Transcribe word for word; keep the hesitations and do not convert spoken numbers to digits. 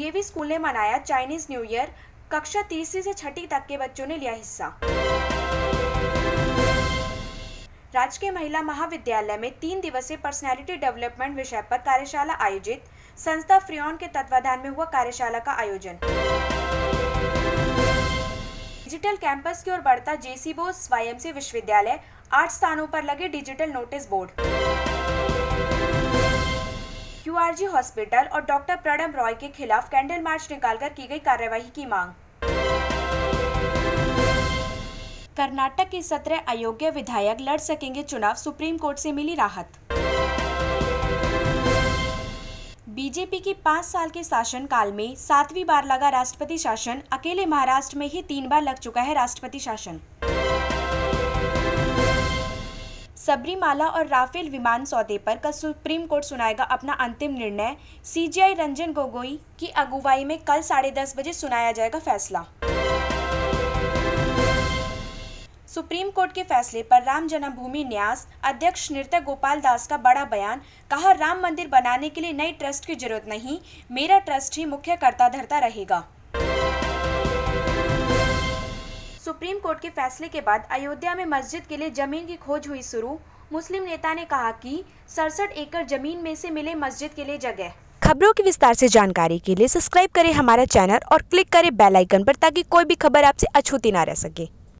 DAV school ने मनाया Chinese new year. कक्षा तीसरी से छठी तक के बच्चों ने लिया हिस्सा। राजकीय महिला महाविद्यालय में तीन दिवसीय पर्सनैलिटी डेवलपमेंट विषय पर कार्यशाला आयोजित। संस्था फ्रियॉन के तत्वाधान में हुआ कार्यशाला का आयोजन। डिजिटल कैंपस की ओर बढ़ता जेसी बोस वाईएमसी विश्वविद्यालय, आठ स्थानों पर लगे digital notice board. QRG hospital और डॉक्टर प्रणब रॉय के खिलाफ कैंडल मार्च निकालकर की गई कार्यवाही की मांग। कर्नाटक के सत्रह अयोग्य विधायक लड़ सकेंगे चुनाव, सुप्रीम कोर्ट से मिली राहत। बीजेपी की पाँच साल के शासनकाल में सातवीं बार लगा राष्ट्रपति शासन। अकेले महाराष्ट्र में ही तीन बार लग चुका है राष्ट्रपति शासन। सबरीमाला और राफेल विमान सौदे पर कल सुप्रीम कोर्ट सुनाएगा अपना अंतिम निर्णय। सीजेआई रंजन गोगोई की अगुवाई में कल साढ़े दस बजे सुनाया जाएगा फैसला। सुप्रीम कोर्ट के फैसले पर राम जन्मभूमि न्यास अध्यक्ष नृत्य गोपाल दास का बड़ा बयान। कहा, राम मंदिर बनाने के लिए नई ट्रस्ट की जरूरत नहीं, मेरा ट्रस्ट ही मुख्य कर्ता धर्ता रहेगा। सुप्रीम कोर्ट के फैसले के बाद अयोध्या में मस्जिद के लिए जमीन की खोज हुई शुरू। मुस्लिम नेता ने कहा कि सड़सठ एकड़ जमीन में से मिले मस्जिद के लिए जगह। खबरों की विस्तार से जानकारी के लिए सब्सक्राइब करें हमारा चैनल और क्लिक करें बेल आइकन पर ताकि कोई भी खबर आपसे अछूती ना रह सके।